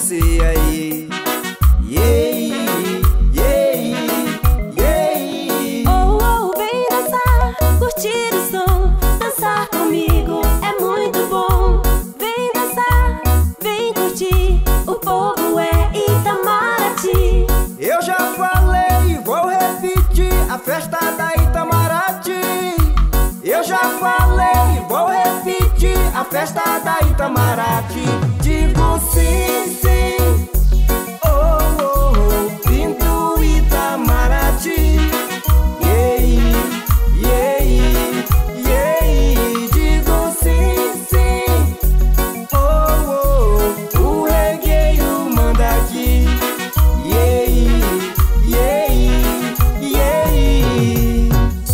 você aí. Yeah, yeah, yeah. Oh, oh, vem dançar, curtir o som. Dançar comigo é muito bom. Vem dançar, vem curtir. O povo é Itamaraty. Eu já falei e vou repetir, a festa da Itamaraty. Eu já falei e vou repetir, a festa da Itamaraty. Digo sim, sim, oh, oh, oh, vim do Itamaraty. Yeah, yeah, yeah. Digo sim, sim, oh, oh, o regueiro manda aqui. Yeah, yeah, yeah.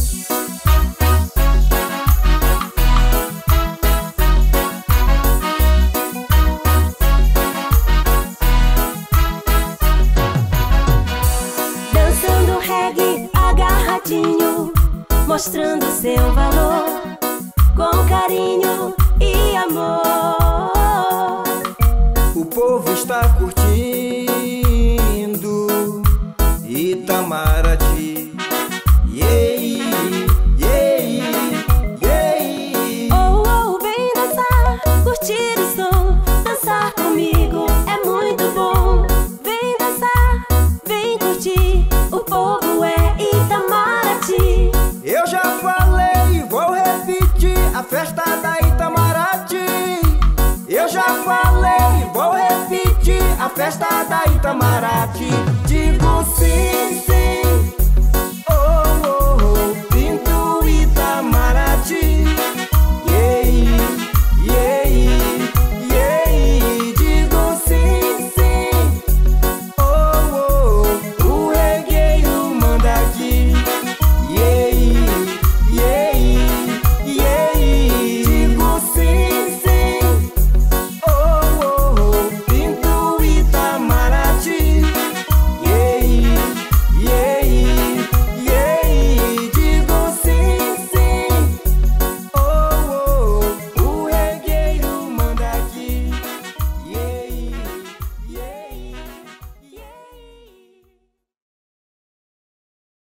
Dançando reggae agarradinho, mostrando seu valor, com carinho e amor. O povo está curtindo Itamaraty. Yeah, yeah, yeah. Oh, oh, vem dançar, curtir o som. Dançar comigo é muito bom. Vem dançar, vem curtir. O povo é Itamaraty. Eu já falei e vou repetir, a festa da Itamaraty. Eu já falei e vou repetir, a festa da Itamaraty.